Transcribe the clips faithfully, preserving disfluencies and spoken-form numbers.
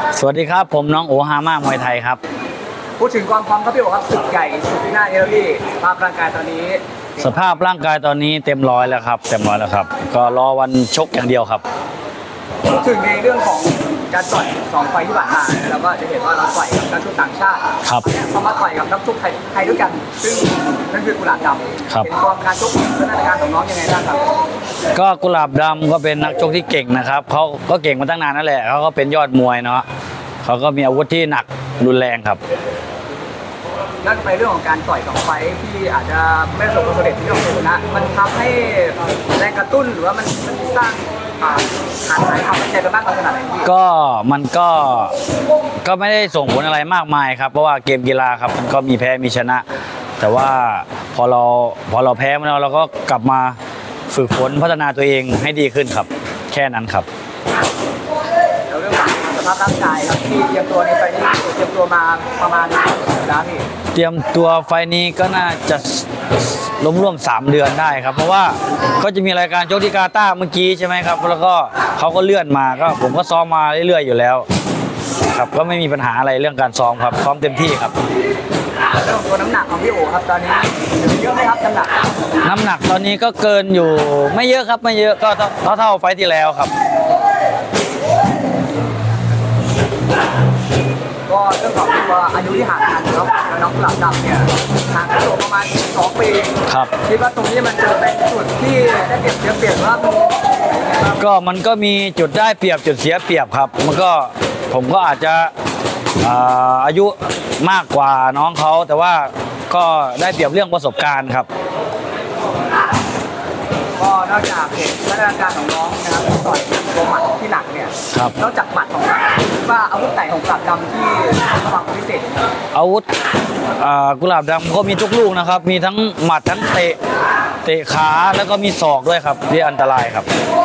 สวัสดีครับผมน้องโอฮาม่ามวยไทยครับพูดถึงความพร้อมครับพี่โอครับศึกใหญ่สุดที่หน้าเอลลี่สภาพร่างกายตอนนี้สภาพร่างกายตอนนี้เต็มร้อยแล้วครับเต็มร้อยแล้วครับก็รอวันชกอย่างเดียวครับพูดถึงในเรื่องของการต่อยสองไฟที่ผ่านมาเราก็จะเห็นว่าเราต่อยกับนักชกต่างชาติครับเขามาต่อยกับนักชกไทยไทยด้วยกันซึ่งนั่นคือกุหลาบดำเป็นความการชกพัฒนาการของน้องยังไงบ้างครับก็กุหลาบดำก็เป็นนักชกที่เก่งนะครับเขาก็เก่งมาตั้งนานนั่นแหละเขาก็เป็นยอดมวยเนาะเขาก็มีอาวุธที่หนักรุนแรงครับนั่นไปเรื่องของการต่อยสองไฟที่อาจจะไม่ประสบความสำเร็จที่เราชนะมันทำให้แรงกระตุ้นหรือว่ามันสร้างขาดหายความมั่นใจกันมากขนาดไหนก็มันก็ก็ไม่ได้ส่งผลอะไรมากมายครับเพราะว่าเกมกีฬาครับมันก็มีแพ้มีชนะแต่ว่าพอเราพอเราแพ้มาแล้วเราก็กลับมาฝึกฝนพัฒนาตัวเองให้ดีขึ้นครับแค่นั้นครับแล้วเรื่องสภาพร่างกายครับที่เตรียมตัวในไฟนี้เตรียมตัวมาประมาณแล้วพี่เตรียมตัวไฟนี้ก็น่าจะล้มร่วมสามเดือนได้ครับเพราะว่าก็จะมีรายการโจที่กาตาร์เมื่อกี้ใช่ไหมครับแล้วก็เขาก็เลื่อนมาก็ผมก็ซ้อมมาเรื่อยๆอยู่แล้วครับก็ไม่มีปัญหาอะไรเรื่องการซ้อมครับซ้อมเต็มที่ครับเรื่องตัวน้ำหนักของพี่โอครับตอนนี้เยอะไหมครับน้ำหนักน้ำหนักตอนนี้ก็เกินอยู่ไม่เยอะครับไม่เยอะก็เท่าเท่าไฟที่แล้วครับก็เรื่องของตัวอายุที่ห่างกันแล้วน้องกุหลาบดำเนี่ยห่างกันประมาณสองปีครับคิดว่าตรงนี้มันจะเป็นจุดที่ได้เปรียบเสียเปรียบว่าก็มันก็มีจุดได้เปรียบจุดเสียเปรียบครับมันก็ผมก็อาจจะอายุมากกว่าน้องเขาแต่ว่าก็ได้เปรียบเรื่องประสบการณ์ครับก็นอกจากเห็นพัฒนาการของน้องนะครับต่อยตัวหมัดที่หนักเนี่ยนอกจากหมัดของเราว่าอาวุธไหนของกุหลาบดำที่ระวังพิเศษอาวุธกุหลาบดำก็มีทุกลูกนะครับมีทั้งหมัดทั้งเตะเตะขาแล้วก็มีศอกด้วยครับที่อันตรายครับ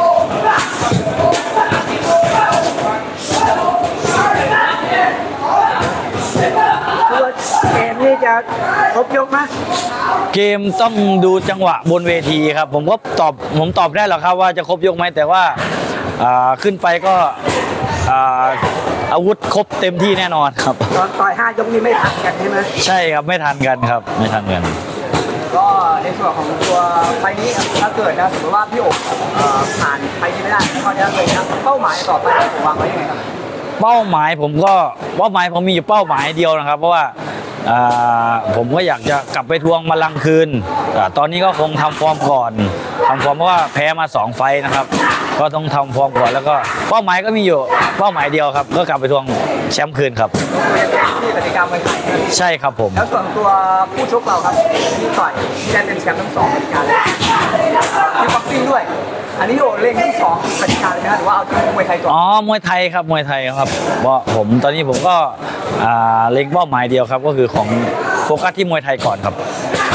เกมนี่จะครบยกไหมเกมต้องดูจังหวะบนเวทีครับผมก็ตอบผมตอบได้หรอกครับว่าจะครบยกไหมแต่ว่าขึ้นไปก็อาวุธครบเต็มที่แน่นอนครับตอนต่อยห้ายกนี้ไม่ทันกันใช่ไหมใช่ครับไม่ทันกันครับไม่ทันกันก็ในส่วนของตัวไฟนี้ถ้าเกิดนะสมมติว่าพี่โอ๊ผ่านไฟนี้ไม่ได้ก็จะเลยนะเป้าหมายต่อไปผมวางไว้ยังไงครับเป้าหมายผมก็เป้าหมายผมมีอยู่เป้าหมายเดียวนะครับเพราะว่าผมก็อยากจะกลับไปทวงบัลลังก์คืนตอนนี้ก็คงทำฟอร์มก่อนทำฟอร์มเพราะว่าแพ้มาสองไฟนะครับก็ต้องทำฟอร์มก่อนแล้วก็เป้าหมายก็มีอยู่เป้าหมายเดียวครับก็กลับไปทวงแชมป์คืนครับที่กติกาไม่ถ่ายใช่ครับผมแล้วส่วนตัวผู้ชกเราครับที่ต่อยที่ได้เป็นแชมป์ทั้งสองกติกาเลยที่บ็อกซิ่งด้วยอันนี้โอ้เล่นทั้งสองกติกาเลยนะหรือว่าเอาที่มวยไทยก่อนอ๋อมวยไทยครับมวยไทยครับเพราะผมตอนนี้ผมก็เล็งเป้าหมายเดียวครับก็คือของโฟกัสที่มวยไทยก่อนครับ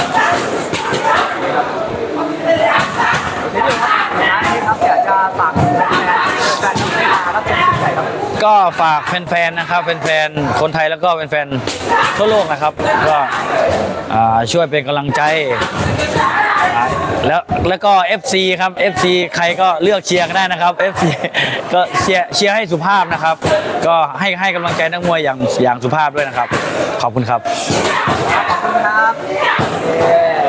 ก็ฝากแฟนๆนะครับแฟนๆคนไทยแล้วก็แฟนๆทั่วโลกนะครับก็ช่วยเป็นกำลังใจแล้วแล้วก็ เอฟ ซี ครับ เอฟ ซี ใครก็เลือกเชียร์กันได้นะครับ เอฟ ซี ก็เชียร์เชียร์ให้สุภาพนะครับก็ให้ให้กำลังใจนักมวยอย่างอย่างสุภาพด้วยนะครับขอบคุณครับขอบคุณครับ